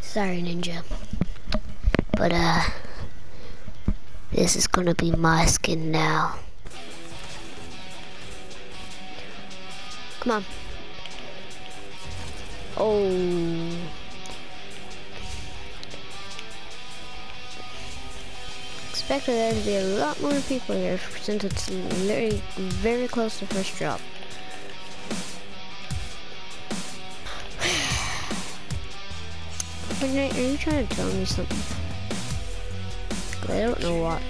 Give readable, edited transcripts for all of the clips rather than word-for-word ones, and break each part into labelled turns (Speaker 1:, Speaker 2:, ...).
Speaker 1: Sorry, Ninja. But, this is gonna be my skin now. Come on. Oh. Expected there to be a lot more people here since it's literally very close to first drop. Fortnite, are you trying to tell me something? I don't know what.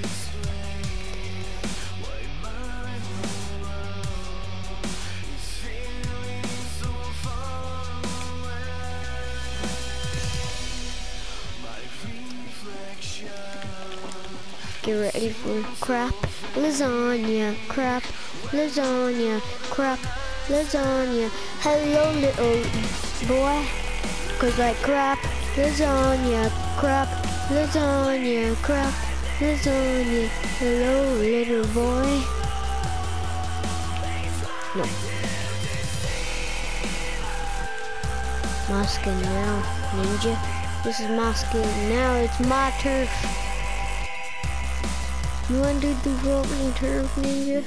Speaker 1: Get ready for crap, lasagna, crap, lasagna, crap, lasagna. Hello, little boy. Cause like crap, lasagna, crap, lasagna, crap, lasagna. Hello, little boy. No. My skin now, Ninja. This is my skin now. It's my turf. You wanna do the rolling turf, Ninja?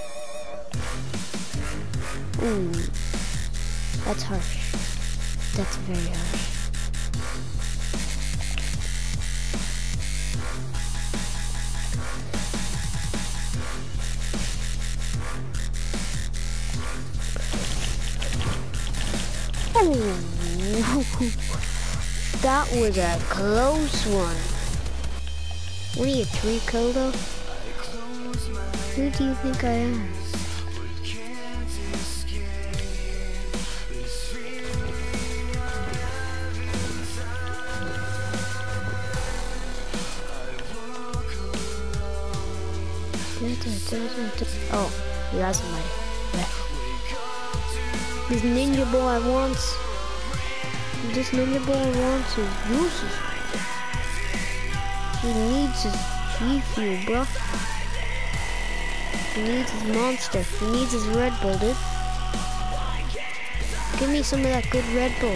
Speaker 1: Ooh, that's harsh. That's very harsh. Oh, that was a close one. What are you, 3 Kodo? Who do you think I am? Oh, you got somebody. Yeah. This ninja boy wants. This ninja boy wants his juices. He needs his G Fuel, bro. He needs his monster. He needs his Red Bull, dude. Give me some of that good Red Bull.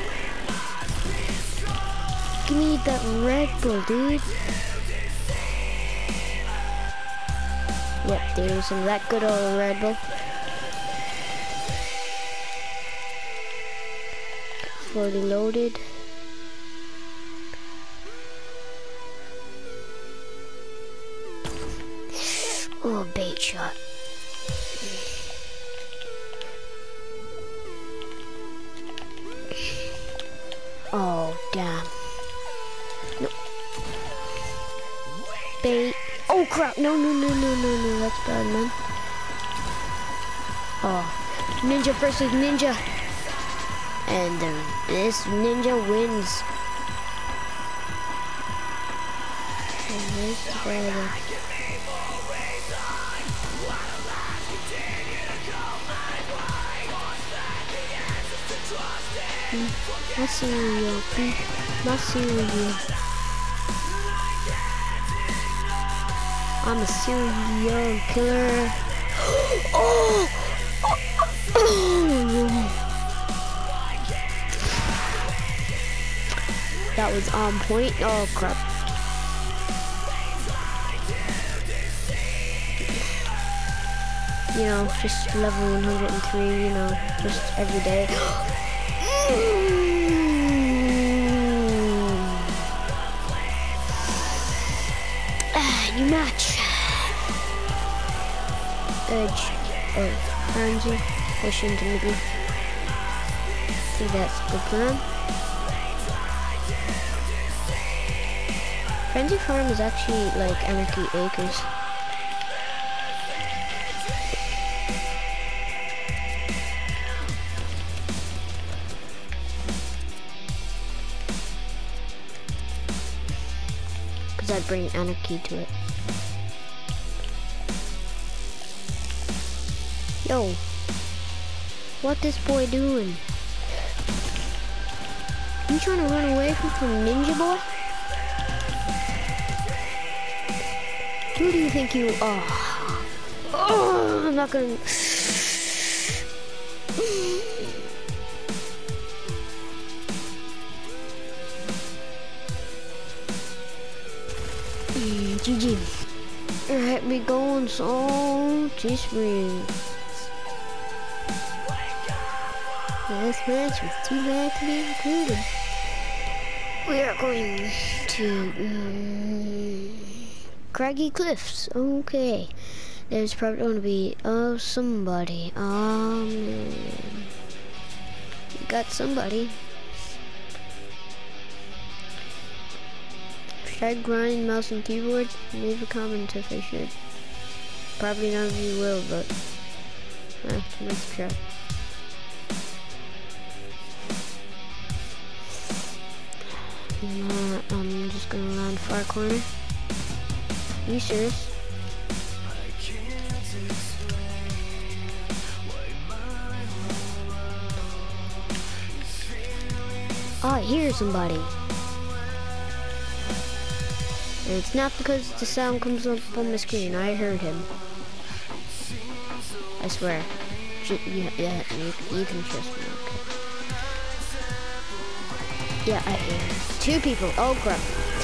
Speaker 1: Give me that Red Bull, dude. Yep, there's some of that good old Red Bull. Fully loaded. Oh, bait shot. Oh, damn. No. Bait. Oh crap, no, that's bad, man. Oh, ninja versus ninja. And this ninja wins. My cereal, my cereal. I'm a serial killer. Oh! That was on point. Oh crap. You know, just level 103, you know, just every day. New match. Edge. Oh, Frenzy. Push into middle. I think that's a good plan. Frenzy Farm is actually like Anarchy Acres. Because I'd bring Anarchy to it. Yo, what this boy doing? You trying to run away from Ninja Boy? Who do you think you are? Oh, I'm not gonna. GG. Alright, we going so Spring. This match was too bad to be included. We are going to Craggy Cliffs. Okay. There's probably going to be somebody. Man. Got somebody. Should I grind mouse and keyboard? Leave a comment if I should. Probably none of you will, but let's try. I'm just gonna land far corner. Are you serious? Oh, I hear somebody. And it's not because the sound comes up on the screen. I heard him. I swear. Yeah, you can trust me. Okay. Yeah, I hear him. 2 people. Oh, crap.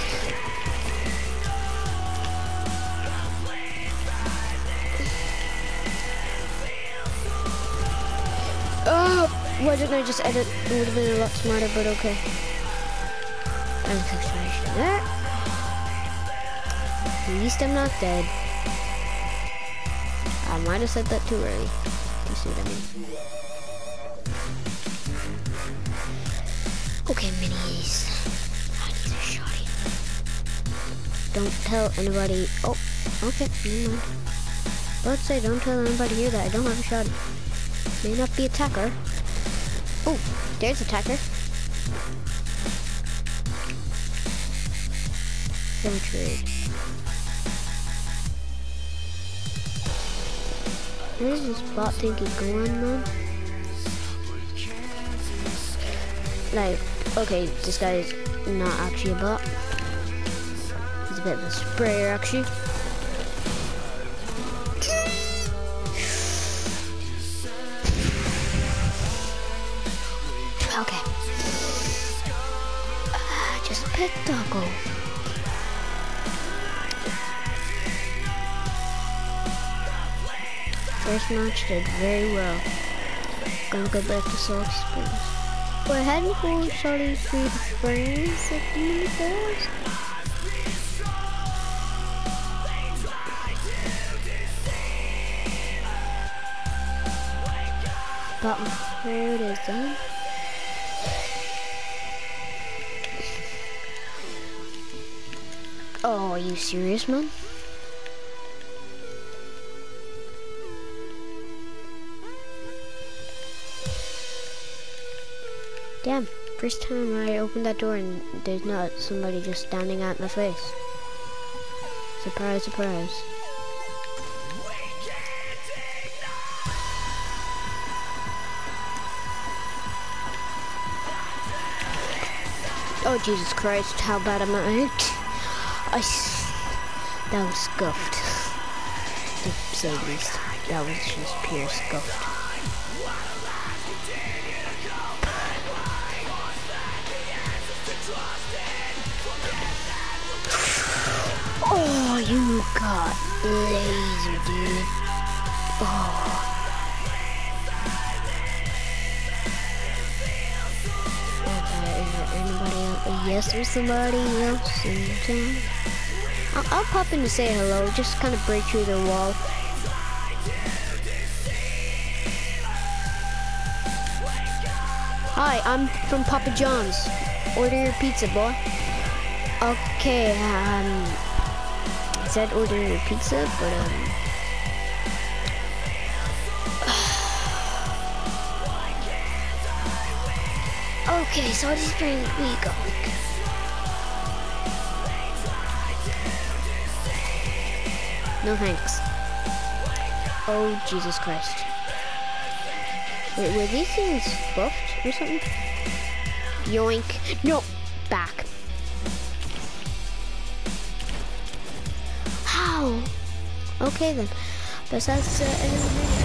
Speaker 1: Oh, why didn't I just edit? It would have been a lot smarter, but okay. And acceleration there. At least I'm not dead. I might have said that too early. You see what I mean? Okay, minis. I need a shotty. Don't tell anybody. Oh, okay, never mind. Let's say don't tell anybody here that I don't have a shotty. May not be attacker. Oh, there's attacker. Don't trade. Where's this bot think he's going, man? Like, okay, this guy is not actually a bot. He's a bit of a sprayer, actually. Okay. Just pick doggo. First match did very well. Gonna go back to Salty Springs. We're heading for Salty Springs at the first. Button. There it is then. Oh, are you serious, man? Damn, first time I opened that door and there's not somebody just standing at my face. Surprise, surprise. Oh, Jesus Christ, how bad am I? That was scuffed. To say the least. That was just pure scuffed. Oh, you got laser, dude. Oh. Okay, is there anybody else? Yes, there's somebody else in town. I'll pop in to say hello, just kind of break through the wall. Hi, I'm from Papa John's. Order your pizza, boy. Okay, I said order your pizza, but okay, so I'll just bring we go. No thanks. Oh, Jesus Christ. Wait, were these things buffed or something? Yoink. No, back. How? Okay then. Besides,